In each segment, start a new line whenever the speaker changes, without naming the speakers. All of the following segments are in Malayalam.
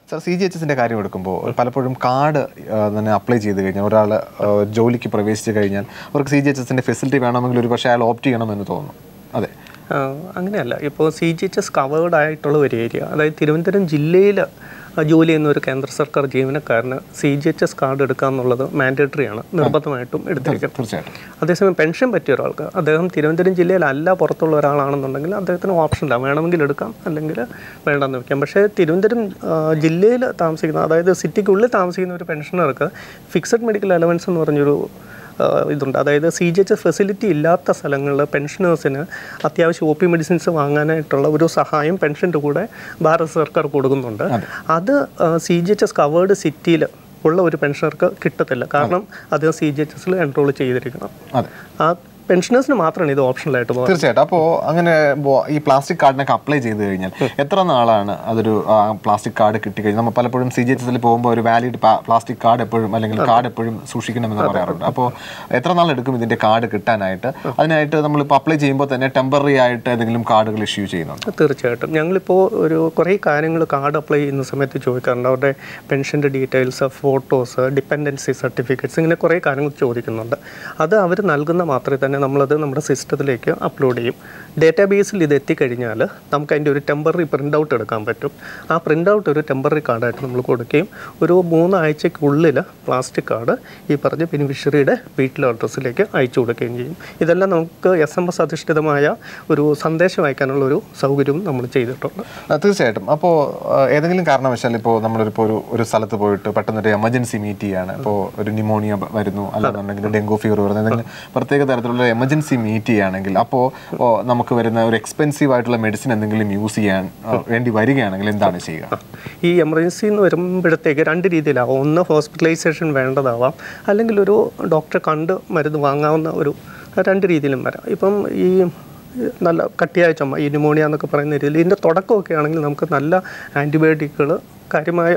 സർ, CGHSന്റെ കാര്യം എടുക്കുമ്പോൾ പലപ്പോഴും കാർഡ് തന്നെ അപ്ലൈ ചെയ്ത് കഴിഞ്ഞാൽ ഒരാൾ ജോലിക്ക് പ്രവേശിച്ച് കഴിഞ്ഞാൽ അവർക്ക് CGHSന്റെ ഫെസിലിറ്റി വേണമെങ്കിൽ ഒരു പക്ഷേ അയാൾ ഓപ്റ്റ് ചെയ്യണമെന്ന് തോന്നുന്നു. അതെ,
അങ്ങനെയല്ല. ഇപ്പോൾ CGHS കവേർഡ് ആയിട്ടുള്ള ഒരു ഏരിയ, അതായത് തിരുവനന്തപുരം ജില്ലയിൽ ജോലി ചെയ്യുന്ന ഒരു കേന്ദ്ര സർക്കാർ ജീവനക്കാരന് CGHS കാർഡ് എടുക്കുക എന്നുള്ളത് മാൻഡേറ്ററിയാണ്, നിർബന്ധമായിട്ടും എടുത്തിരിക്കും.
തീർച്ചയായിട്ടും.
അതേസമയം പെൻഷൻ പറ്റിയ ഒരാൾക്ക്, അദ്ദേഹം തിരുവനന്തപുരം ജില്ലയിലല്ല പുറത്തുള്ള ഒരാളാണെന്നുണ്ടെങ്കിൽ അദ്ദേഹത്തിന് ഓപ്ഷനില്ല, വേണമെങ്കിൽ എടുക്കാം അല്ലെങ്കിൽ വേണ്ടെന്ന് വയ്ക്കാം. പക്ഷേ തിരുവനന്തപുരം ജില്ലയിൽ താമസിക്കുന്ന, അതായത് സിറ്റിക്കുള്ളിൽ താമസിക്കുന്ന ഒരു പെൻഷനർക്ക് ഫിക്സഡ് മെഡിക്കൽ അലവൻസ് എന്ന് പറഞ്ഞൊരു ഇതുണ്ട്. അതായത് CGHS ഫെസിലിറ്റി ഇല്ലാത്ത സ്ഥലങ്ങളിൽ പെൻഷനേഴ്സിന് അത്യാവശ്യം OP മെഡിസിൻസ് വാങ്ങാനായിട്ടുള്ള ഒരു സഹായം പെൻഷൻ്റെ കൂടെ ഭാരത സർക്കാർ കൊടുക്കുന്നുണ്ട്. അത് CGHS കവേർഡ് സിറ്റിയിൽ ഉള്ള ഒരു പെൻഷനർക്ക് കിട്ടത്തില്ല. കാരണം അദ്ദേഹം CGHSൽ എൻറോൾ ചെയ്തിരിക്കണം. ആ പെൻഷനേഴ്സിന് മാത്രമാണ് ഇത് ഓപ്ഷണലായിട്ട് പോകുന്നത്.
തീർച്ചയായിട്ടും. അപ്പോൾ അങ്ങനെ ഈ പ്ലാസ്റ്റിക് കാർഡിനൊക്കെ അപ്ലൈ ചെയ്ത് കഴിഞ്ഞാൽ എത്ര നാളാണ് അതൊരു പ്ലാസ്റ്റിക് കാർഡ് കിട്ടിക്കഴിഞ്ഞാൽ? നമ്മൾ പലപ്പോഴും CGHSൽ പോകുമ്പോൾ ഒരു വാലിഡ് പ്ലാസ്റ്റിക് കാർഡ് എപ്പോഴും അല്ലെങ്കിൽ കാർഡ് എപ്പോഴും സൂക്ഷിക്കണമെന്ന് പറയാറുണ്ട്. അപ്പോൾ എത്ര നാളെടുക്കും ഇതിൻ്റെ കാർഡ് കിട്ടാനായിട്ട്? അതിനായിട്ട് നമ്മളിപ്പോൾ അപ്ലൈ ചെയ്യുമ്പോൾ തന്നെ ടെമ്പററി ആയിട്ട് ഏതെങ്കിലും കാർഡുകൾ ഇഷ്യൂ ചെയ്യുന്നുണ്ട്?
തീർച്ചയായിട്ടും. ഞങ്ങളിപ്പോൾ കുറേ കാര്യങ്ങൾ കാർഡ് അപ്ലൈ ചെയ്യുന്ന സമയത്ത് ചോദിക്കാറുണ്ട്. അവരുടെ പെൻഷൻ്റെ ഡീറ്റെയിൽസ്, ഫോട്ടോസ്, ഡിപ്പെൻഡൻസി സർട്ടിഫിക്കറ്റ്സ്, ഇങ്ങനെ കുറേ കാര്യങ്ങൾ ചോദിക്കുന്നുണ്ട്. അത് അവർ നൽകുന്ന മാത്രമേ തന്നെ നമ്മളത് നമ്മുടെ സിസ്റ്റത്തിലേക്ക് അപ്ലോഡ് ചെയ്യും. ഡേറ്റാബേസിൽ ഇത് എത്തിക്കഴിഞ്ഞാൽ നമുക്ക് അതിൻ്റെ ഒരു ടെമ്പററി പ്രിൻ്റ് ഔട്ട് എടുക്കാൻ പറ്റും. ആ പ്രിൻ്റ് ഔട്ട് ഒരു ടെമ്പററി കാർഡായിട്ട് നമ്മൾ കൊടുക്കുകയും ഒരു 3 ആഴ്ചയ്ക്കുള്ളിൽ പ്ലാസ്റ്റിക് കാർഡ് ഈ പറഞ്ഞ ബെനിഫിഷ്യറിയുടെ വീട്ടിലെ അഡ്രസ്സിലേക്ക് അയച്ചു കൊടുക്കുകയും ചെയ്യും. ഇതെല്ലാം നമുക്ക് SMS അധിഷ്ഠിതമായ ഒരു സന്ദേശം അയക്കാനുള്ള ഒരു സൗകര്യവും നമ്മൾ ചെയ്തിട്ടുണ്ട്.
തീർച്ചയായിട്ടും. അപ്പോൾ ഏതെങ്കിലും കാരണവശാൽ ഇപ്പോൾ നമ്മളിപ്പോൾ ഒരു സ്ഥലത്ത് പോയിട്ട് പെട്ടെന്നൊരു എമർജൻസി മീറ്റ് ചെയ്യുകയാണ്, ഇപ്പോൾ ഒരു ന്യൂമോണിയ വരുന്നു, അല്ലാന്നുണ്ടെങ്കിൽ ഡെങ്കു ഫീവർ വരുന്നു, എന്തെങ്കിലും പ്രത്യേക തരത്തിലുള്ള എമർജൻസി മീറ്റ് ചെയ്യുകയാണെങ്കിൽ അപ്പോൾ നമുക്ക് വരുന്ന ഒരു എക്സ്പെൻസീവ് ആയിട്ടുള്ള മെഡിസിൻ എന്തെങ്കിലും യൂസ് ചെയ്യാൻ വേണ്ടി വരികയാണെങ്കിൽ എന്താണ് ചെയ്യുക?
ഈ എമർജൻസി എന്ന് വരുമ്പോഴത്തേക്ക് 2 രീതിയിലാവാം. ഒന്ന് ഹോസ്പിറ്റലൈസേഷൻ വേണ്ടതാവാം, അല്ലെങ്കിൽ ഒരു ഡോക്ടറെ കണ്ട് മരുന്ന് വാങ്ങാവുന്ന ഒരു 2 രീതിയിലും വരാം. ഇപ്പം ഈ നല്ല കട്ടിയായ ചുമ, ഈ ന്യൂമോണിയ എന്നൊക്കെ പറയുന്ന രീതിയിൽ ഇതിൻ്റെ തുടക്കമൊക്കെ ആണെങ്കിൽ നമുക്ക് നല്ല ആൻറ്റിബയോട്ടിക്കുകൾ കാര്യമായ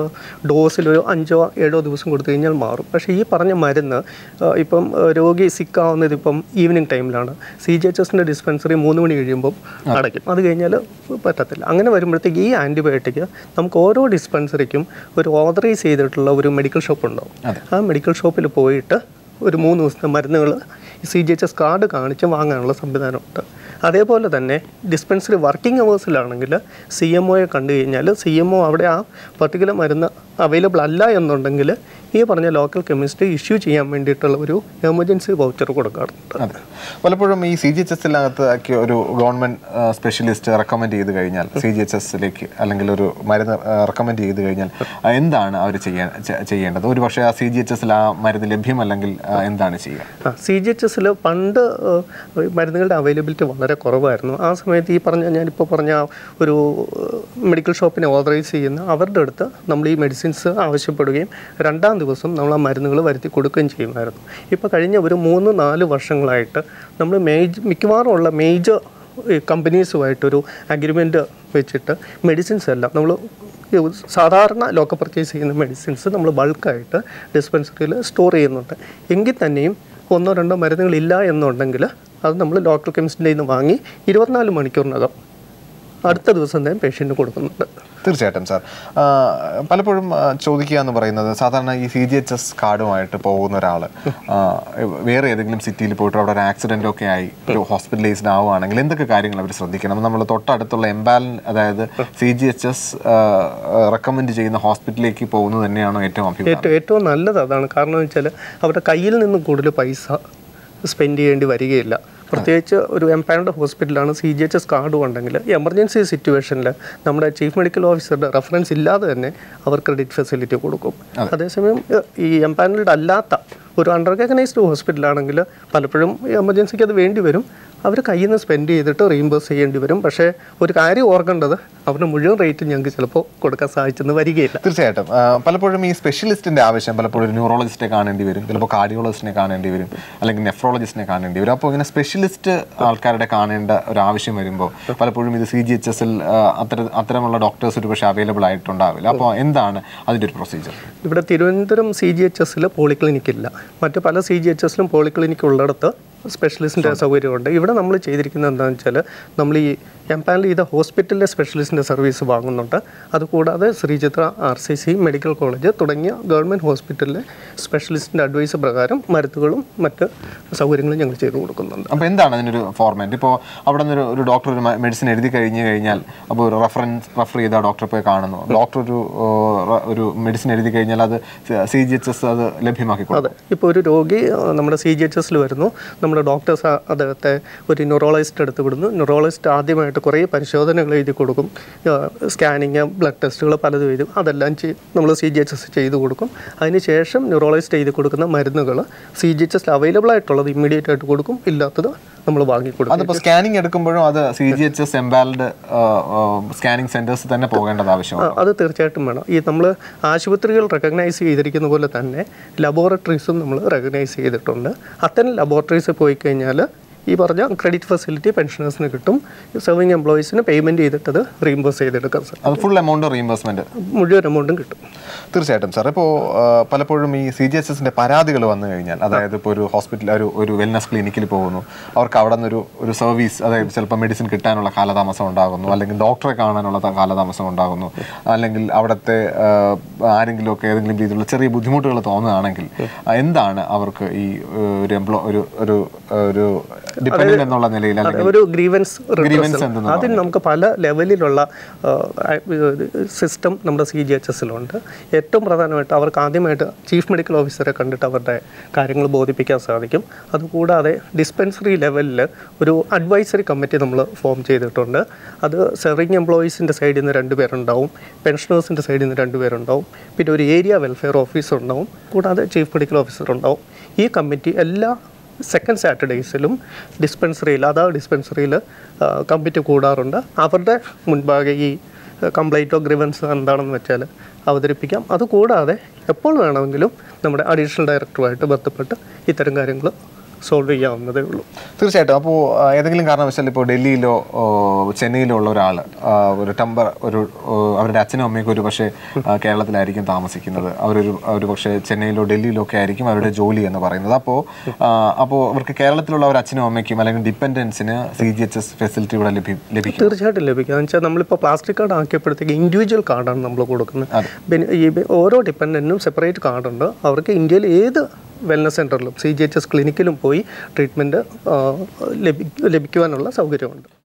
ഡോസിൽ ഒരു 5-7 ദിവസം കൊടുത്തു കഴിഞ്ഞാൽ മാറും. പക്ഷേ ഈ പറഞ്ഞ മരുന്ന് ഇപ്പം രോഗി സിക്കാവുന്നത് ഇപ്പം ഈവനിങ് ടൈമിലാണ്. CGHSൻ്റെ ഡിസ്പെൻസറി 3 മണി കഴിയുമ്പം അടയ്ക്കും. അത് കഴിഞ്ഞാൽ പറ്റത്തില്ല. അങ്ങനെ വരുമ്പോഴത്തേക്ക് ഈ ആൻറ്റിബയോട്ടിക് നമുക്ക് ഓരോ ഡിസ്പെൻസറിക്കും ഒരു ഓതറൈസ് ചെയ്തിട്ടുള്ള ഒരു മെഡിക്കൽ ഷോപ്പ് ഉണ്ടാവും. ആ മെഡിക്കൽ ഷോപ്പിൽ പോയിട്ട് ഒരു 3 ദിവസത്തെ മരുന്നുകൾ CGHS കാർഡ് കാണിച്ച് വാങ്ങാനുള്ള സംവിധാനമുണ്ട്. അതേപോലെ തന്നെ ഡിസ്പെൻസറി വർക്കിംഗ് അവേഴ്സിലാണെങ്കിൽ CMOയെ കണ്ടു കഴിഞ്ഞാൽ CMO അവിടെ ആ പർട്ടിക്കുലർ മരുന്ന് അവൈലബിൾ അല്ല എന്നുണ്ടെങ്കിൽ ഈ പറഞ്ഞ ലോക്കൽ കെമിസ്റ്റ് ഇഷ്യൂ ചെയ്യാൻ വേണ്ടിയിട്ടുള്ള ഒരു എമർജൻസി വൗച്ചർ കൊടുക്കാറുണ്ട്.
അതെ, പലപ്പോഴും ഈ CGHSനകത്ത് ഒരു ഗവൺമെൻറ് സ്പെഷ്യലിസ്റ്റ് റെക്കമെൻഡ് ചെയ്ത് കഴിഞ്ഞാൽ CGHSലേക്ക് അല്ലെങ്കിൽ ഒരു മരുന്ന് റെക്കമെൻഡ് ചെയ്ത് കഴിഞ്ഞാൽ എന്താണ് അവർ ചെയ്യേണ്ടത്? ഒരു പക്ഷേ ആ CGHSൽ ആ മരുന്ന് ലഭ്യമല്ലെങ്കിൽ എന്താണ് ചെയ്യുക?
CGHSൽ പണ്ട് മരുന്നുകളുടെ അവൈലബിലിറ്റി വളരെ കുറവായിരുന്നു. ആ സമയത്ത് ഈ പറഞ്ഞ ഞാനിപ്പോൾ പറഞ്ഞ ഒരു മെഡിക്കൽ ഷോപ്പിനെ ഓതറൈസ് ചെയ്യുന്ന അവരുടെ അടുത്ത് നമ്മൾ ഈ മെഡിസിൻസ് ആവശ്യപ്പെടുകയും 2-ാം ദിവസം നമ്മൾ ആ മരുന്നുകൾ വരുത്തി കൊടുക്കുകയും ചെയ്യുമായിരുന്നു. ഇപ്പോൾ കഴിഞ്ഞ ഒരു 3-4 വർഷങ്ങളായിട്ട് നമ്മൾ മിക്കവാറും ഉള്ള മേജർ കമ്പനീസുമായിട്ടൊരു അഗ്രിമെൻറ്റ് വെച്ചിട്ട് മെഡിസിൻസ് എല്ലാം നമ്മൾ സാധാരണ ലോക്കൽ പർച്ചേസ് ചെയ്യുന്ന മെഡിസിൻസ് നമ്മൾ ബൾക്കായിട്ട് ഡിസ്പെൻസറിയിൽ സ്റ്റോർ ചെയ്യുന്നുണ്ട്. എങ്കിൽ തന്നെയും 1-2 മരുന്നുകളില്ല എന്നുണ്ടെങ്കിൽ അത് നമ്മൾ ലോക്കൽ കെമിസ്റ്റിൻ്റെ നിന്ന് വാങ്ങി 24 മണിക്കൂറിനകം അടുത്ത ദിവസം തന്നെ പേഷ്യൻറ്റിന് കൊടുക്കുന്നുണ്ട്.
തീർച്ചയായിട്ടും സാർ, പലപ്പോഴും ചോദിക്കുക എന്ന് പറയുന്നത്, സാധാരണ ഈ CGHS കാർഡുമായിട്ട് പോകുന്ന ഒരാൾ വേറെ ഏതെങ്കിലും സിറ്റിയിൽ പോയിട്ട് അവിടെ ഒരു ആക്സിഡൻ്റ് ഒക്കെ ആയി ഒരു ഹോസ്പിറ്റലൈസ്ഡ് ആവുകയാണെങ്കിൽ എന്തൊക്കെ കാര്യങ്ങൾ അവർ ശ്രദ്ധിക്കണം? നമ്മൾ തൊട്ടടുത്തുള്ള അതായത് CGHS റെക്കമെൻഡ് ചെയ്യുന്ന ഹോസ്പിറ്റലിലേക്ക് പോകുന്നത് തന്നെയാണോ ഏറ്റവും
നല്ലത്? അതാണ്. കാരണം എന്ന് വെച്ചാൽ അവരുടെ കയ്യിൽ നിന്നും കൂടുതൽ പൈസ സ്പെൻഡ് ചെയ്യേണ്ടി വരികയില്ല. പ്രത്യേകിച്ച് ഒരു എംപാനൽഡ് ഹോസ്പിറ്റലാണ് CGHS കാർഡ് ഉണ്ടെങ്കിൽ എമർജൻസി സിറ്റുവേഷനിൽ നമ്മുടെ ചീഫ് മെഡിക്കൽ ഓഫീസറുടെ റെഫറൻസ് ഇല്ലാതെ തന്നെ അവർ ക്രെഡിറ്റ് ഫെസിലിറ്റി കൊടുക്കും. അതേസമയം ഈ എംപാനൽഡ് അല്ലാത്ത ഒരു അണ്ടർറെക്കഗ്നൈസ്ഡ് ഹോസ്പിറ്റലാണെങ്കിൽ പലപ്പോഴും എമർജൻസിക്ക് അത് വേണ്ടി വരും. അവർ കയ്യിൽ നിന്ന് സ്പെൻഡ് ചെയ്തിട്ട് റീഇംബേഴ്സ് ചെയ്യേണ്ടി വരും. പക്ഷേ ഒരു കാര്യം ഓർക്കേണ്ടത്, അവരുടെ മുഴുവൻ റേറ്റ് ഞങ്ങൾക്ക് ചിലപ്പോൾ കൊടുക്കാൻ സാധിച്ചെന്ന് വരികയില്ല.
തീർച്ചയായിട്ടും. പലപ്പോഴും ഈ സ്പെഷ്യലിസ്റ്റിൻ്റെ ആവശ്യം പലപ്പോഴും ഒരു ന്യൂറോളജിസ്റ്റിനെ കാണേണ്ടി വരും, ചിലപ്പോൾ കാർഡിയോളജിസ്റ്റിനെ കാണേണ്ടി വരും, അല്ലെങ്കിൽ നെഫ്രോളജിസ്റ്റിനെ കാണേണ്ടി വരും. അപ്പോൾ ഇങ്ങനെ സ്പെഷ്യലിസ്റ്റ് ആൾക്കാരുടെ കാണേണ്ട ഒരു ആവശ്യം വരുമ്പോൾ പലപ്പോഴും ഇത് CGHSൽ അത്തരമുള്ള ഡോക്ടേഴ്സ് ഒരു പക്ഷേ അവൈലബിൾ ആയിട്ടുണ്ടാവില്ല. അപ്പോൾ എന്താണ് അതിൻ്റെ ഒരു പ്രൊസീജിയർ?
ഇവിടെ തിരുവനന്തപുരം CGHSൽ പോളിക്ലിനിക് ഇല്ല. മറ്റ് പല CGHSലും പോളിക്ലിനിക് ഉള്ളിടത്ത് സ്പെഷ്യലിസ്റ്റിൻ്റെ സൗകര്യമുണ്ട്. ഇവിടെ നമ്മൾ ചെയ്തിരിക്കുന്നത് എന്താണെന്ന് വെച്ചാൽ നമ്മൾ ഈ എംപാനൽ ചെയ്ത ഹോസ്പിറ്റലിലെ സ്പെഷ്യലിസ്റ്റിൻ്റെ സർവീസ് വാങ്ങുന്നുണ്ട്. അതുകൂടാതെ ശ്രീചിത്ര RCC മെഡിക്കൽ കോളേജ് തുടങ്ങിയ ഗവൺമെൻറ് ഹോസ്പിറ്റലിലെ സ്പെഷ്യലിസ്റ്റിൻ്റെ അഡ്വൈസ് പ്രകാരം മരുന്നുകളും മറ്റ് സൗകര്യങ്ങളും ഞങ്ങൾ ചെയ്തു കൊടുക്കുന്നുണ്ട്.
അപ്പോൾ എന്താണ് അതിനൊരു ഫോർമാറ്റ്? ഇപ്പോൾ അവിടെ നിന്ന് ഒരു ഡോക്ടർ ഒരു മെഡിസിൻ എഴുതി കഴിഞ്ഞാൽ അപ്പോൾ ഒരു റെഫർ ചെയ്ത ഡോക്ടറെ പോയി കാണുന്നു. ഡോക്ടർ ഒരു മെഡിസിൻ എഴുതി കഴിഞ്ഞാൽ അത് CGHS അത് ലഭ്യമാക്കി കൊടുക്കും.
അതെ, ഇപ്പോൾ ഒരു രോഗി നമ്മുടെ CGHSൽ വരുന്നു, നമ്മുടെ ഡോക്ടേഴ്സ് അദ്ദേഹത്തെ ഒരു ന്യൂറോളജിസ്റ്റ് എടുത്ത് വിടുന്നു. ന്യൂറോളജിസ്റ്റ് ആദ്യമായിട്ട് കുറേ പരിശോധനകൾ എഴുതി കൊടുക്കും, സ്കാനിങ്, ബ്ലഡ് ടെസ്റ്റുകൾ പലതും എഴുതും. അതെല്ലാം നമ്മൾ CGHS ചെയ്ത് കൊടുക്കും. അതിനുശേഷം ന്യൂറോളജിസ്റ്റ് എഴുതി കൊടുക്കുന്ന മരുന്നുകൾ CGHSൽ അവൈലബിൾ ആയിട്ടുള്ളത് ഇമ്മീഡിയറ്റ് ആയിട്ട് കൊടുക്കും, ഇല്ലാത്തത് നമ്മൾ വാങ്ങിക്കൊടുക്കും.
അതിപ്പോൾ സ്കാനിങ് എടുക്കുമ്പോഴും അത് CGHS എംപാനൽഡ് സ്കാനിങ് സെന്റേഴ്സ് തന്നെ പോകേണ്ടത് ആവശ്യമാണ്.
അത് തീർച്ചയായിട്ടും വേണം. ഈ നമ്മൾ ആശുപത്രികൾ റെക്കഗ്നൈസ് ചെയ്തിരിക്കുന്ന പോലെ തന്നെ ലബോറട്ടറീസും നമ്മൾ റെക്കഗ്നൈസ് ചെയ്തിട്ടുണ്ട്. അത്തരം ലബോറട്ടറീസ് പോയി കഴിഞ്ഞാൽ ഈ പറഞ്ഞ ക്രെഡിറ്റ് ഫെസിലിറ്റി പെൻഷനേഴ്സിന് കിട്ടും. സെർവിങ് എംപ്ലോയീസിന് പേയ്മെൻറ്റ് ചെയ്തിട്ടത് റീഇംബേഴ്സ് ചെയ്തെടുക്കാം സാർ.
അത് ഫുൾ എമൗണ്ട് റീഇംബേഴ്സ്മെൻറ്റ്
മുഴുവൻ എമൗണ്ടും കിട്ടും.
തീർച്ചയായിട്ടും സാർ. ഇപ്പോൾ പലപ്പോഴും ഈ CGHSന്റെ പരാതികൾ വന്നു കഴിഞ്ഞാൽ, അതായത് ഇപ്പോൾ ഒരു ഹോസ്പിറ്റൽ ഒരു വെൽനസ് ക്ലിനിക്കിൽ പോകുന്നു, അവർക്ക് അവിടെ നിന്നൊരു സർവീസ്, അതായത് ചിലപ്പോൾ മെഡിസിൻ കിട്ടാനുള്ള കാലതാമസം ഉണ്ടാകുന്നു, അല്ലെങ്കിൽ ഡോക്ടറെ കാണാനുള്ള കാലതാമസം ഉണ്ടാകുന്നു, അല്ലെങ്കിൽ അവിടുത്തെ ആരെങ്കിലുമൊക്കെ ഏതെങ്കിലും രീതിയിലുള്ള ചെറിയ ബുദ്ധിമുട്ടുകൾ തോന്നുകയാണെങ്കിൽ എന്താണ് അവർക്ക് ഈ ഒരു ഡിപെൻഡന്റ് എന്നുള്ള നിലയിൽ
ഒരു ഗ്രീവൻസ് അതിന് നമുക്ക് പല ലെവലിലുള്ള സിസ്റ്റം നമ്മുടെ CGHSലുണ്ട്. ഏറ്റവും പ്രധാനമായിട്ട് അവർക്ക് ആദ്യമായിട്ട് ചീഫ് മെഡിക്കൽ ഓഫീസറെ കണ്ടിട്ട് അവരുടെ കാര്യങ്ങൾ ബോധിപ്പിക്കാൻ സാധിക്കും. അതുകൂടാതെ ഡിസ്പെൻസറി ലെവലിൽ ഒരു അഡ്വൈസറി കമ്മിറ്റി നമ്മൾ ഫോം ചെയ്തിട്ടുണ്ട്. അത് സെർവിങ് എംപ്ലോയീസിൻ്റെ സൈഡിൽ നിന്ന് 2 പേരുണ്ടാവും, പെൻഷനേഴ്സിൻ്റെ സൈഡിൽ നിന്ന് 2 പേരുണ്ടാവും, പിന്നെ ഒരു ഏരിയ വെൽഫെയർ ഓഫീസർ ഉണ്ടാവും, കൂടാതെ ചീഫ് മെഡിക്കൽ ഓഫീസർ ഉണ്ടാവും. ഈ കമ്മിറ്റി എല്ലാ സെക്കൻഡ് സാറ്റർഡേയ്സിലും ഡിസ്പെൻസറിയിൽ കമ്മിറ്റി കൂടാറുണ്ട്. അവരുടെ മുൻപാകെ ഈ കംപ്ലൈൻറ്റോ ഗ്രിവൻസ് എന്താണെന്ന് വെച്ചാൽ അവതരിപ്പിക്കാം. അതുകൂടാതെ എപ്പോൾ വേണമെങ്കിലും നമ്മുടെ അഡീഷണൽ ഡയറക്ടറുമായിട്ട് ബന്ധപ്പെട്ട് ഇത്തരം കാര്യങ്ങൾ സോൾവ് ചെയ്യാവുന്നതേ ഉള്ളൂ.
തീർച്ചയായിട്ടും. അപ്പോൾ ഏതെങ്കിലും കാരണവശാൽ ഇപ്പോൾ ഡൽഹിയിലോ ചെന്നൈയിലോ ഉള്ള ഒരാൾ അവരുടെ അച്ഛനും അമ്മയൊക്കെ ഒരു പക്ഷേ കേരളത്തിലായിരിക്കും താമസിക്കുന്നത്, ഒരു പക്ഷേ ചെന്നൈയിലോ ഡൽഹിയിലോ ഒക്കെ ആയിരിക്കും അവരുടെ ജോലി എന്ന് പറയുന്നത്. അപ്പോൾ അവർക്ക് കേരളത്തിലുള്ള ഒരു അച്ഛനും അമ്മയ്ക്കും അല്ലെങ്കിൽ ഡിപ്പെൻഡൻസിന് CGHS ഫെസിലിറ്റി ഇവിടെ ലഭിക്കും?
തീർച്ചയായിട്ടും ലഭിക്കും. എന്ന് വെച്ചാൽ നമ്മളിപ്പോൾ പ്ലാസ്റ്റിക് കാർഡ് ആക്കിയപ്പോഴത്തേക്ക് ഇൻഡിവിജ്വൽ കാർഡാണ് നമ്മൾ കൊടുക്കുന്നത്. ഈ ഓരോ ഡിപ്പെൻഡൻറ്റിനും സെപ്പറേറ്റ് കാർഡുണ്ട്. അവർക്ക് ഇന്ത്യയിൽ ഏത് വെൽനസ് സെൻ്ററിലും CGHS ക്ലിനിക്കിലും പോയി ട്രീറ്റ്മെൻറ്റ് ലഭിക്കുവാനുള്ള സൗകര്യമുണ്ട്.